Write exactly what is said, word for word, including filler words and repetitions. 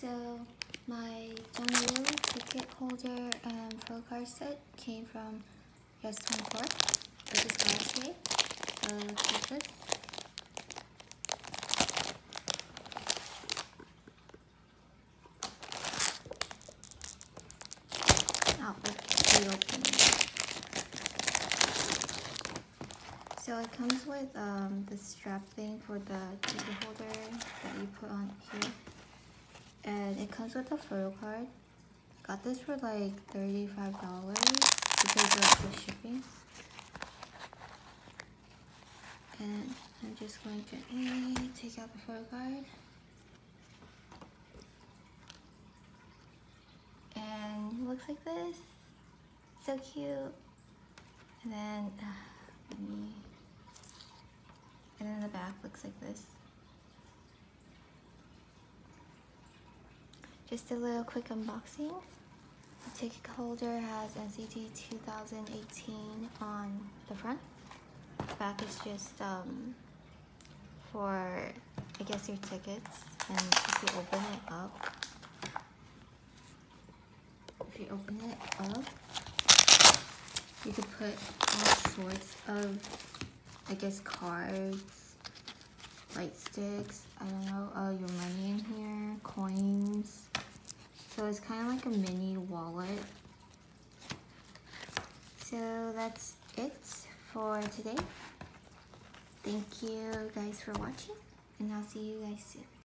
So my Johnny Woo ticket holder and photo card set came from Yes twenty-four. I just got it today. So let's use this. Oh, let's reopen it. So it comes with um, the strap thing for the ticket holder that you put on here. And it comes with a photo card. Got this for like thirty-five dollars because of the shipping. And I'm just going to gently take out the photo card. And it looks like this. So cute. And then, uh, let me, and then the back looks like this. Just a little quick unboxing. The ticket holder has N C T two thousand eighteen on the front. The back is just um, for, I guess, your tickets. And if you open it up, if you open it up, you could put all sorts of, I guess, cards, light sticks, I don't know, uh, your money in here, coins. So it's kind of like a mini wallet. So that's it for today. Thank you guys for watching, and I'll see you guys soon.